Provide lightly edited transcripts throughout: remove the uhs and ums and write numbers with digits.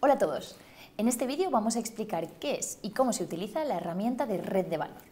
Hola a todos. En este vídeo vamos a explicar qué es y cómo se utiliza la herramienta de red de valor.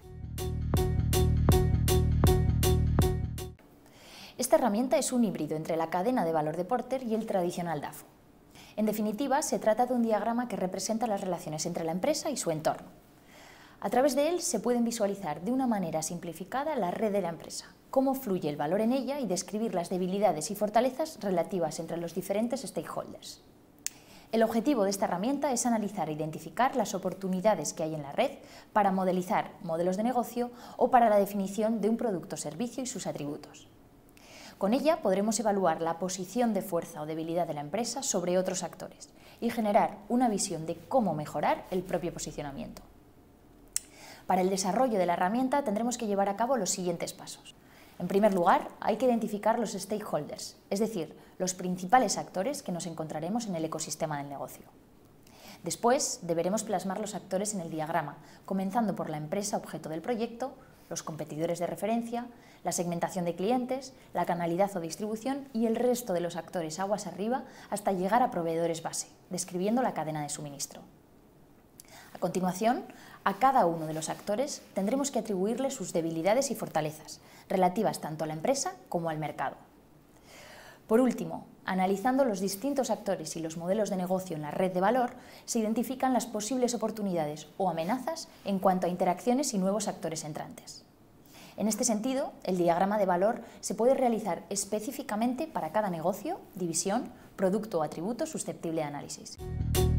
Esta herramienta es un híbrido entre la cadena de valor de Porter y el tradicional DAFO. En definitiva, se trata de un diagrama que representa las relaciones entre la empresa y su entorno. A través de él se pueden visualizar de una manera simplificada la red de la empresa, cómo fluye el valor en ella y describir las debilidades y fortalezas relativas entre los diferentes stakeholders. El objetivo de esta herramienta es analizar e identificar las oportunidades que hay en la red para modelizar modelos de negocio o para la definición de un producto o servicio y sus atributos. Con ella podremos evaluar la posición de fuerza o debilidad de la empresa sobre otros actores y generar una visión de cómo mejorar el propio posicionamiento. Para el desarrollo de la herramienta tendremos que llevar a cabo los siguientes pasos. En primer lugar, hay que identificar los stakeholders, es decir, los principales actores que nos encontraremos en el ecosistema del negocio. Después, deberemos plasmar los actores en el diagrama, comenzando por la empresa objeto del proyecto, los competidores de referencia, la segmentación de clientes, la canalidad o distribución y el resto de los actores aguas arriba hasta llegar a proveedores base, describiendo la cadena de suministro. A continuación, a cada uno de los actores tendremos que atribuirle sus debilidades y fortalezas, relativas tanto a la empresa como al mercado. Por último, analizando los distintos actores y los modelos de negocio en la red de valor, se identifican las posibles oportunidades o amenazas en cuanto a interacciones y nuevos actores entrantes. En este sentido, el diagrama de valor se puede realizar específicamente para cada negocio, división, producto o atributo susceptible de análisis.